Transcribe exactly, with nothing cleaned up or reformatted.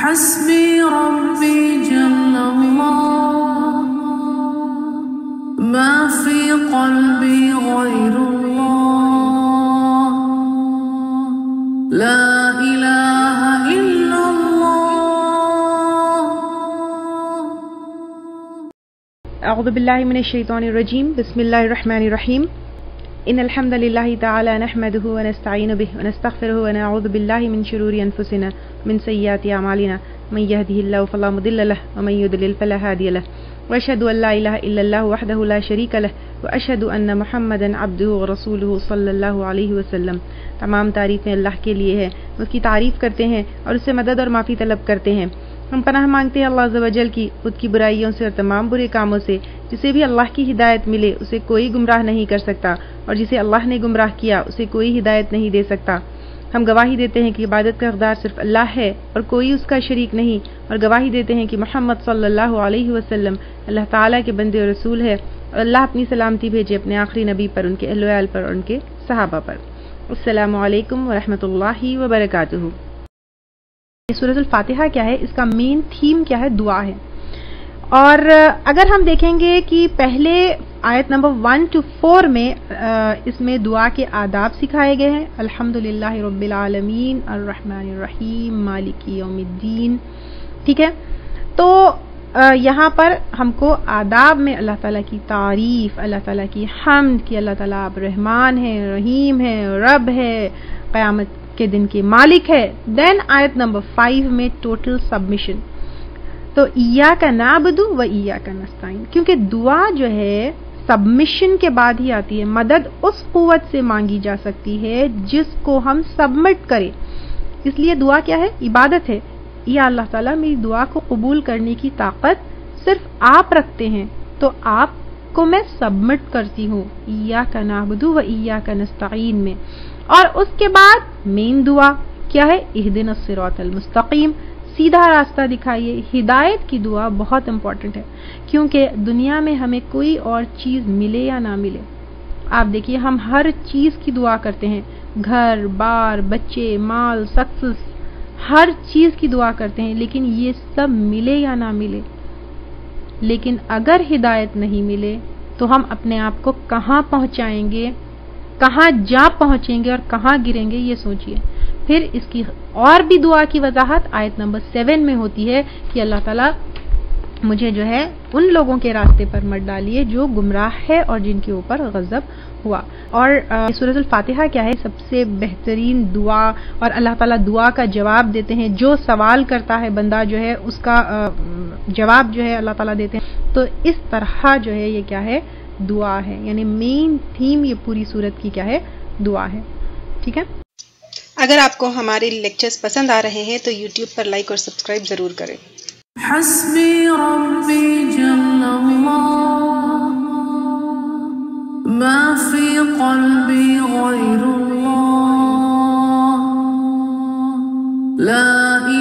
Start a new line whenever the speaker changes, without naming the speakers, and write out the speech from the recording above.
حسبي ربي جل الله ما في قلبي غير الله لا إله إلا الله.
اعوذ باللہ من الشیطان الرجیم. بسم اللہ الرحمن الرحیم. ان الحمد للہ تعالی نحمده ونستعین به ونستغفره ونعوذ باللہ من شرور انفسنا من سیئات اعمالنا من يهده الله فلا مضل له ومن يضلل فلا هادي له واشهد ان لا اله الا الله وحده لا شريك له واشهد ان محمدا عبده ورسوله صلی اللہ علیہ وسلم. تمام تعریفیں اللہ کے لیے ہے، اس کی تعریف کرتے ہیں اور اس سے مدد اور معافی طلب کرتے ہیں. ہم پناہ مانگتے ہیں اللہ عز و جل کی خود کی برائیوں سے اور تمام برے کاموں سے. جسے بھی اللہ کی ہدایت ملے اسے کوئی گمراہ نہیں کر سکتا، اور جسے اللہ نے گمراہ کیا اسے کوئی ہدایت نہیں دے سکتا. ہم گواہی دیتے ہیں کہ عبادت کا حقدار صرف اللہ ہے اور کوئی اس کا شریک نہیں، اور گواہی دیتے ہیں کہ محمد صلی اللہ علیہ وسلم اللہ تعالیٰ کے بندے اور رسول ہے، اور اللہ اپنی سلامتی بھیجے اپنے آخری نبی پر، ان کے اہل و عیال پر اور ان کے صحابہ پر. السلام علیکم ورحمۃ اللہ وبرکاتہ. سورۃ الفاتحہ کیا ہے؟ اس کا مین تھیم کیا ہے؟ دعا ہے. اور اگر ہم دیکھیں گے کہ پہلے آیت نمبر ون ٹو فور میں اس میں دعا کے آداب سکھائے گئے ہیں. الحمدللہ رب العالمین الرحمن الرحیم مالک یوم الدین. ٹھیک ہے، تو یہاں پر ہم کو آداب میں اللہ تعالیٰ کی تعریف، اللہ تعالیٰ کی حمد کی، اللہ تعالیٰ آپ رحمان ہے، رحیم ہے، رب ہے، قیامت کے دن کے مالک ہے. دین آیت نمبر فائیو میں ٹوٹل سبمیشن. تو ایاک نعبد و ایاک نستعین، کیونکہ دعا جو ہے سبمیشن کے بعد ہی آتی ہے. مدد اس قوت سے مانگی جا سکتی ہے جس کو ہم سبمٹ کریں. اس لیے دعا کیا ہے؟ عبادت ہے. یا اللہ تعالیٰ میری دعا کو قبول کرنے کی طاقت صرف آپ رکھتے ہیں، تو آپ کو میں سبمٹ کرتی ہوں ایاک نعبد و ایاک نستعین میں. اور اس کے بعد مین دعا کیا ہے؟ اہدنا الصراط المستقیم، سیدھا راستہ دکھائیے. ہدایت کی دعا بہت امپورٹنٹ ہے، کیونکہ دنیا میں ہمیں کوئی اور چیز ملے یا نہ ملے، آپ دیکھیے ہم ہر چیز کی دعا کرتے ہیں، گھر بار، بچے، مال، سکسس، ہر چیز کی دعا کرتے ہیں، لیکن یہ سب ملے یا نہ ملے. لیکن اگر ہدایت نہیں ملے تو ہم اپنے آپ کو کہاں پہنچائیں گے، کہاں جا پہنچیں گے اور کہاں گریں گے، یہ سوچئے. پھر اس کی اور بھی دعا کی وضاحت آیت نمبر سیون میں ہوتی ہے کہ اللہ تعالیٰ مجھے جو ہے ان لوگوں کے راستے پر مت ڈالیے جو گمراہ ہے اور جن کے اوپر غضب ہوا. اور سورۃ الفاتحہ کیا ہے؟ سب سے بہترین دعا، اور اللہ تعالیٰ دعا کا جواب دیتے ہیں. جو سوال کرتا ہے بندہ جو ہے اس کا جواب جو ہے اللہ تعالیٰ دیتے ہیں. تو اس طرح جو ہے یہ کیا ہے؟ دعا ہے. یعنی مین تھیم یہ پوری سورت کی کیا ہے؟ دعا ہے. ٹھیک ہے. اگر آپ کو ہمارے لیکچرز پسند آ رہے ہیں تو یوٹیوب پر لائک اور سبسکرائب ضرور کریں.
حسبی ربی جل اللہ ما فی قلبی غیر اللہ لا